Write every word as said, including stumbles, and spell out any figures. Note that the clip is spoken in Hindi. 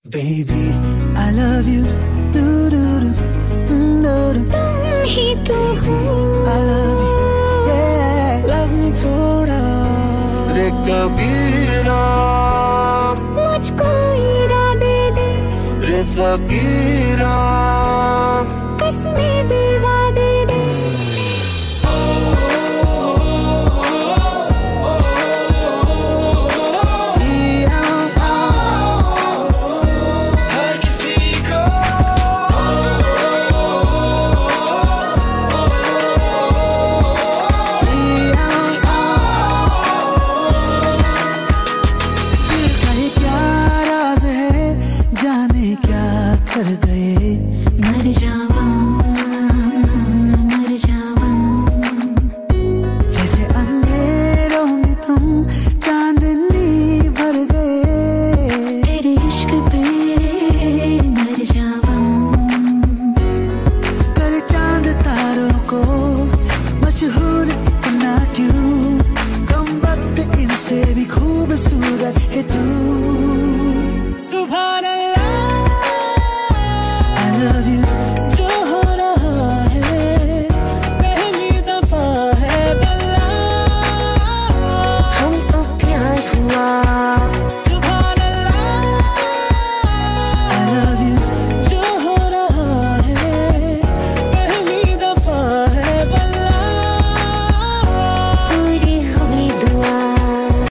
Baby, I love you. Do do do, do do. तुम ही तो हो। I love you. Yeah, love me थोड़ा। रे कबीरा, मुझको इरादे दे। रे फकीरा, कसमें दे वादे दे। कर गए